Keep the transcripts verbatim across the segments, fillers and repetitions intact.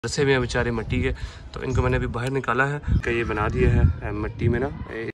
रसे में बेचारे मिट्टी के, तो इनको मैंने अभी बाहर निकाला है कि ये बना दिया है मिट्टी में ना।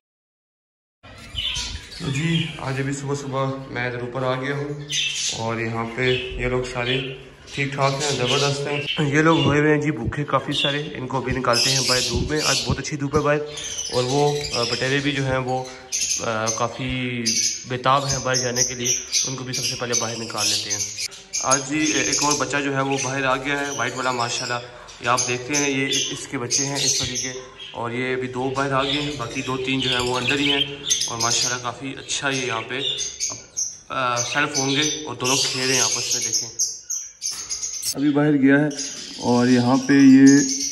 तो जी आज अभी सुबह सुबह मैं इधर ऊपर आ गया हूँ और यहाँ पे ये लोग सारे ठीक ठाक हैं, ज़बरदस्त हैं। ये लोग हुए हुए हैं जी भूखे काफ़ी सारे, इनको अभी निकालते हैं बाहर धूप में। आज बहुत अच्छी धूप है बाहर, और वो बटेरे भी जो हैं वो काफ़ी बेताब हैं बाहर जाने के लिए, उनको भी सबसे पहले बाहर निकाल लेते हैं। आज जी एक और बच्चा जो है वो बाहर आ गया है, वाइट वाला माशाल्लाह। ये आप देखते हैं ये इसके बच्चे हैं इस तरीके, और ये अभी दो बाहर आ गए हैं, बाकी दो तीन जो है वो अंदर ही हैं। और माशाल्लाह काफ़ी अच्छा ये यहाँ पे सेल्फ होंगे और दोनों खेल रहे हैं आपस में। देखें अभी बाहर गया है और यहाँ पे ये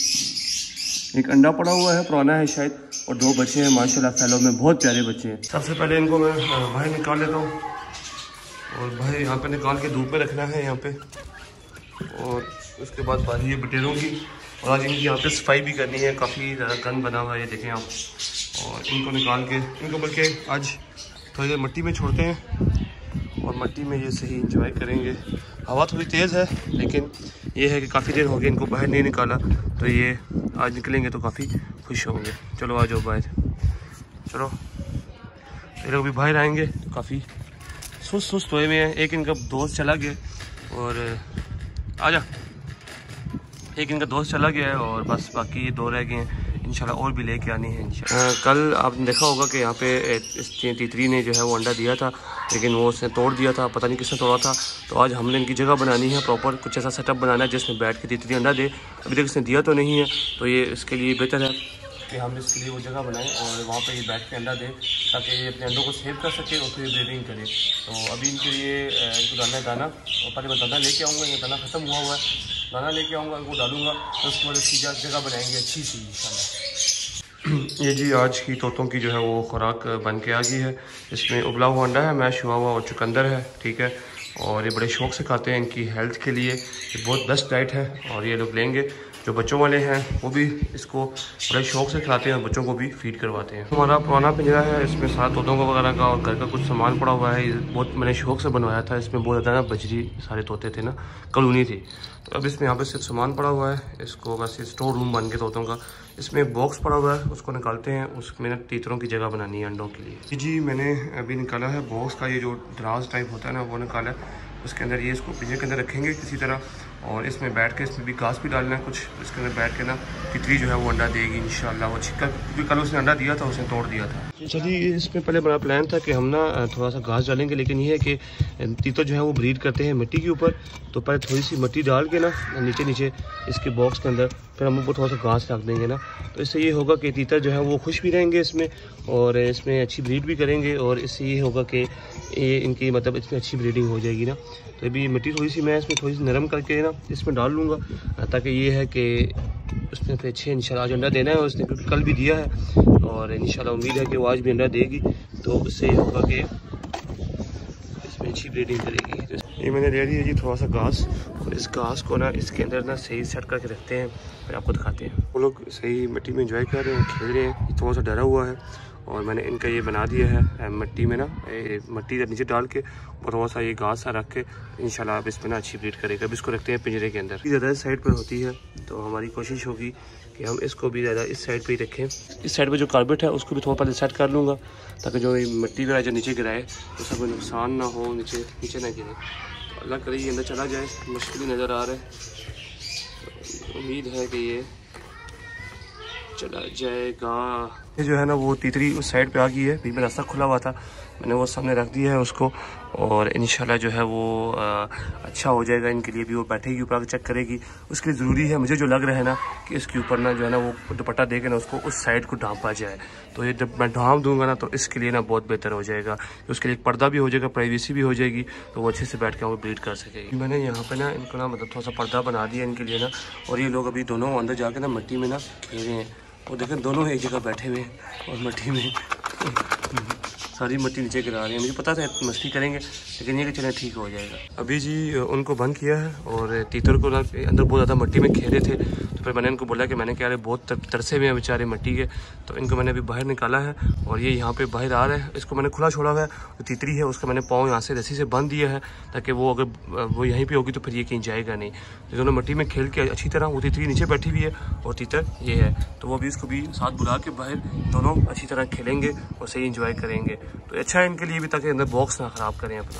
एक अंडा पड़ा हुआ है, पुराना है शायद, और दो बच्चे हैं माशाल्लाह फैलो में, बहुत प्यारे बच्चे हैं। सबसे पहले इनको मैं बाहर निकाल लेता हूँ, और बाहर यहाँ पे निकाल के धूप में रखना है यहाँ पे। और उसके बाद बारी ये बटेरों की, और आज इनकी यहाँ पे सफाई भी करनी है, काफ़ी ज़्यादा गंद बना हुआ है ये देखें आप। और इनको निकाल के इनको बल्कि आज थोड़ी देर मिट्टी में छोड़ते हैं, और मिट्टी में ये सही इंजॉय करेंगे। हवा थोड़ी तेज़ है, लेकिन ये है कि काफ़ी देर हो गई इनको बाहर नहीं निकाला, तो ये आज निकलेंगे तो काफ़ी खुश होंगे। चलो आ जाओ बाहर, चलो। ये लोग भी बाहर आएंगे, काफ़ी सुस्त सुस्त हुए में हैं। एक इनका दोस्त चला गया, और आजा एक इनका दोस्त चला गया है, और बस बाकी ये दो रह गए हैं। इंशाल्लाह और भी लेके आनी है इंशाल्लाह। कल आपने देखा होगा कि यहाँ पे इस तीतरी ने जो है वो अंडा दिया था, लेकिन वो उसने तोड़ दिया था, पता नहीं किसने तोड़ा था। तो आज हमने इनकी जगह बनानी है प्रॉपर, कुछ ऐसा सेटअप बनाना है जिसमें बैठ के तीतरी अंडा दे। अभी तक इसने दिया तो नहीं है, तो ये इसके लिए बेहतर है कि हम इसके लिए वो जगह बनाएं और वहाँ पे ये बैठ के अंडा दें, ताकि ये अपने अंडों को सेव कर सके और फिर ब्रीडिंग करे। तो अभी इनके लिए इनको डालना है दाना, और पहले मैं दाना लेके आऊँगा, ये दाना ख़त्म हुआ हुआ है, दाना लेके आऊँगा, इनको डालूँगा, तो उसके बाद इसकी जगह बनाएंगे अच्छी सी इंशाल्लाह। ये जी आज की तोतों की जो है वो खुराक बन के आ गई है। इसमें उबला हुआ अंडा है, मैश हुआ हुआ, और चुकंदर है, ठीक है। और ये बड़े शौक़ से खाते हैं, इनकी हेल्थ के लिए ये बहुत बेस्ट डाइट है, और ये लोग लेंगे। जो बच्चों वाले हैं वो भी इसको बड़े शौक़ से खिलाते हैं, और बच्चों को भी फीड करवाते हैं। हमारा पुराना पिंजरा है, इसमें सात तोतों का वगैरह का और घर का कुछ सामान पड़ा हुआ है। बहुत मैंने शौक़ से बनवाया था, इसमें बहुत ज़्यादा ना बजरी सारे तोते थे ना, कॉलोनी थी। तो अब इसमें यहाँ पे सिर्फ सामान पड़ा हुआ है, इसको बस स्टोर रूम बन के तोतों का। इसमें एक बॉक्स पड़ा हुआ है, उसको निकालते हैं, उसमें ना तीतरों की जगह बनानी है अंडों के लिए। जी मैंने अभी निकाला है बॉक्स का, ये जो दराज टाइप होता है ना वो निकाला है। उसके अंदर ये इसको पिंजरे के अंदर रखेंगे किसी तरह, और इसमें बैठ के इसमें भी घास भी डालना है कुछ, इसके अंदर बैठ के ना तितली जो है वो अंडा देगी इंशाल्लाह। वो छिक्का क्योंकि कल उसने अंडा दिया था, उसने तोड़ दिया था। चलिए इसमें पहले बड़ा प्लान था कि हम ना थोड़ा सा घास डालेंगे, लेकिन ये है कि तीतर जो है वो ब्रीड करते हैं मिट्टी के ऊपर, तो पहले थोड़ी सी मिट्टी डाल के ना नीचे नीचे इसके बॉक्स के अंदर, फिर हम उनको थोड़ा सा घास रख देंगे ना, तो इससे ये होगा कि तीतर जो है वो खुश भी रहेंगे इसमें, और इसमें अच्छी ब्रीड भी करेंगे, और इससे ये होगा कि ये इनकी मतलब इसमें अच्छी ब्रीडिंग हो जाएगी ना। तो अभी मिट्टी थोड़ी सी मैं इसमें थोड़ी सी नरम करके ना इसमें डाल लूँगा, ताकि ये है कि उसने फिर अच्छे इंशाल्लाह आज अंडा देना है, उसने क्योंकि कल भी दिया है, और इंशाल्लाह उम्मीद है कि वो आज भी अंडा देगी। तो उससे ये होगा कि इसमें अच्छी ब्रीडिंग करेगी। ये मैंने ले ली है जी थोड़ा सा घास, और इस घास को ना इसके अंदर ना सही सेट करके रखते हैं, फिर आपको दिखाते हैं। वो लोग सही मिट्टी में एंजॉय कर रहे हैं, खेल रहे हैं, थोड़ा सा डरा हुआ है, और मैंने इनका ये बना दिया है मिट्टी में ना, मिट्टी नीचे डाल के और थोड़ा सा ये घास सा रख के इंशाल्लाह आप इसमें ना अच्छी ब्रीड करेगा। अब इसको रखते हैं पिंजरे के अंदर। ज़्यादा इस साइड पर होती है, तो हमारी कोशिश होगी कि हम इसको भी ज़्यादा इस साइड पे ही रखें। इस साइड पे जो कारपेट है उसको भी थोड़ा पहले सेट कर लूँगा, ताकि जो मिट्टी वगैरह जो नीचे गिराए उसका कोई नुकसान ना हो, नीचे नीचे ना गिरे। तो अल्लाह करे ये अंदर चला जाए, मुश्किल नज़र आ रहा है, उम्मीद है कि ये चला जाएगा। ये जो है ना वो तीतरी उस साइड पे आ गई है, बीच में रास्ता खुला हुआ था, मैंने वो सामने रख दिया है उसको, और इंशाल्लाह जो है वो आ, अच्छा हो जाएगा इनके लिए भी। वो बैठेगी ऊपर आकर चेक करेगी, उसके लिए ज़रूरी है, मुझे जो लग रहा है ना कि इसके ऊपर ना जो है ना वो दुपट्टा दे के ना उसको उस साइड को ढांपा जाए। तो ये जब मैं ढांप दूंगा ना तो इसके लिए ना बहुत बेहतर हो जाएगा, उसके लिए एक पर्दा भी हो जाएगा, प्राइवेसी भी हो जाएगी, तो वो अच्छे से बैठ के वो ब्रीड कर सकेगी। मैंने यहाँ पर ना इनको ना मतलब थोड़ा सा पर्दा बना दिया इनके लिए ना, और ये लोग अभी दोनों अंदर जाके ना मिट्टी में ना खेल रहे हैं, और देखें दोनों एक जगह बैठे हुए हैं और मिट्टी में सारी मिट्टी नीचे गिरा रही है। मुझे पता था मस्ती करेंगे, लेकिन ये कि चलें ठीक हो जाएगा। अभी जी उनको बंद किया है और तीतर को अंदर बहुत ज़्यादा मिट्टी में खेले थे, तो फिर मैंने इनको बोला कि मैंने क्या बहुत तरसे हुए हैं बेचारे मिट्टी के, तो इनको मैंने अभी बाहर निकाला है और ये यहाँ पे बाहर आ रहे हैं। इसको मैंने खुला छोड़ा हुआ है, जो तीतरी है उसका मैंने पाँव यहाँ से रस्सी से बांध दिया है, ताकि वो अगर वो यहीं पे होगी तो फिर ये कहीं जाएगा नहीं। तो दोनों मिट्टी में खेल के अच्छी तरह, वो तीतरी नीचे बैठी हुई है और तीतर ये है, तो वो भी इसको भी साथ बुला के बाहर दोनों अच्छी तरह खेलेंगे और सही इंजॉय करेंगे। तो अच्छा है इनके लिए भी, ताकि अंदर बॉक्स ना ख़राब करें अपना।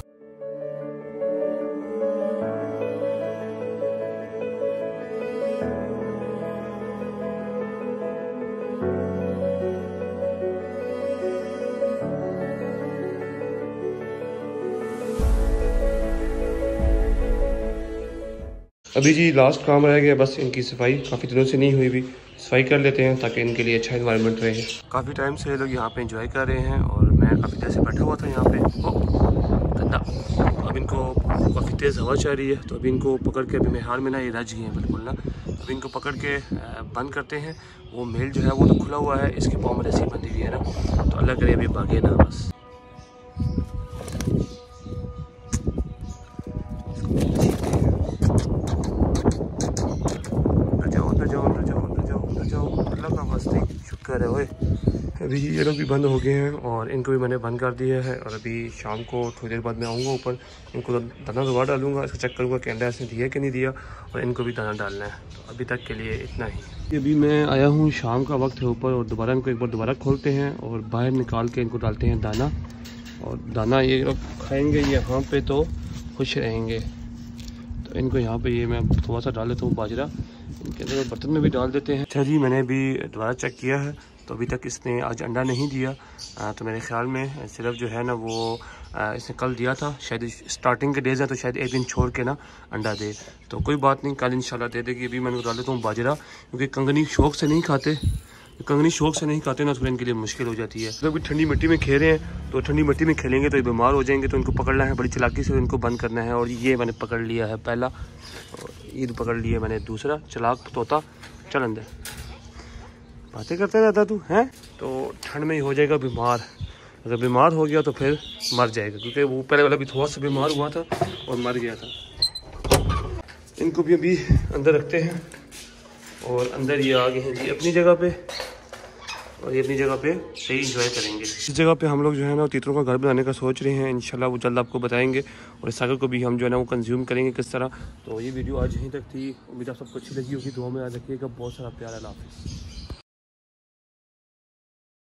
अभी जी लास्ट काम रह गया बस इनकी सफाई, काफ़ी दिनों से नहीं हुई भी, सफाई कर लेते हैं ताकि इनके लिए अच्छा इन्वायरमेंट रहे। काफ़ी टाइम से ये लोग यहाँ पे एंजॉय कर रहे हैं और मैं काफ़ी देर से बैठा हुआ था यहाँ पे। ओ गंदा, अब इनको काफ़ी तेज़ हवा चल रही है, तो अभी इनको पकड़ के, अभी मैं हार में ना ये रज गए हैं बिल्कुल ना, अभी इनको पकड़ के बंद करते हैं। वो मेल जो है वो तो खुला हुआ है, इसके पाँव में रस्सी बंधी हुई है ना, तो अल्लाह करे अभी भागे ना बस। शुक्र है ओए। अभी ये लोग भी बंद हो गए हैं और इनको भी मैंने बंद कर दिया है और अभी शाम को थोड़ी देर बाद मैं आऊँगा ऊपर, इनको दाना दोबारा डालूंगा, इसको चेक करूँगा कि अंडा इसने दिया कि नहीं दिया, और इनको भी दाना डालना है। तो अभी तक के लिए इतना ही। अभी मैं आया हूँ, शाम का वक्त है ऊपर, और दोबारा इनको एक बार दोबारा खोलते हैं और बाहर निकाल के इनको डालते हैं दाना, और दाना ये लोग खाएँगे यहाँ पर तो खुश रहेंगे। तो इनको यहाँ पर ये मैं थोड़ा सा डाल देता हूँ बाजरा, इनके अंदर बर्तन में भी डाल देते हैं। अच्छा जी, मैंने अभी दोबारा चेक किया है तो अभी तक इसने आज अंडा नहीं दिया। आ, तो मेरे ख्याल में सिर्फ जो है ना वो आ, इसने कल दिया था, शायद स्टार्टिंग के डेज है तो शायद एक दिन छोड़ के ना अंडा दे, तो कोई बात नहीं, कल इंशाल्लाह दे देगी। अभी मैंने डाल देता हूँ बाजरा, क्योंकि कंगनी शौक से नहीं खाते, कंगनी शौक से नहीं खाते ना, तो इनके लिए मुश्किल हो जाती है। जब ठंडी मिट्टी में खेल रहे हैं तो ठंडी मिट्टी में खेलेंगे तो ये बीमार हो जाएंगे, तो इनको पकड़ना है बड़ी चालाकी से, इनको बंद करना है। और ये मैंने पकड़ लिया है पहला, और ईद पकड़ लिया मैंने दूसरा, चलाक तोता। चल अंदर, बातें करते रहता तू हैं, तो ठंड में ही हो जाएगा बीमार। अगर बीमार हो गया तो फिर मर जाएगा, क्योंकि वो पहले वाला भी थोड़ा सा बीमार हुआ था और मर गया था। इनको भी अभी अंदर रखते हैं और अंदर ये आ गए हैं जी अपनी जगह पे, और ये अपनी जगह पे सही इंजॉय करेंगे। इस जगह पे हम लोग जो है ना तीतरों का घर बनाने का सोच रहे हैं, इंशाल्लाह वो जल्द आपको बताएंगे, और इस सागर को भी हम जो है ना वो कंज्यूम करेंगे किस तरह। तो ये वीडियो आज यहीं तक थी, उम्मीद आप सबको अच्छी लगी होगी, दुआ में याद रखिएगा। बहुत सारा प्यार, अल्लाह हाफ़िज़।